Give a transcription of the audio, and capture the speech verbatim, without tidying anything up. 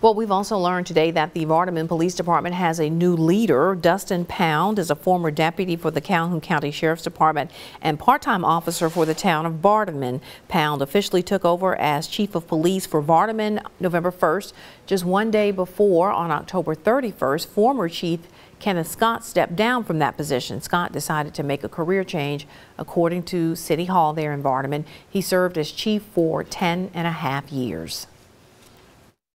Well, we've also learned today that the Vardaman Police Department has a new leader. Dustin Pound is a former deputy for the Calhoun County Sheriff's Department and part-time officer for the town of Vardaman. Pound officially took over as chief of police for Vardaman November first. Just one day before, on October thirty-first, former chief Kenneth Scott stepped down from that position. Scott decided to make a career change. According to City Hall there in Vardaman, he served as chief for ten and a half years.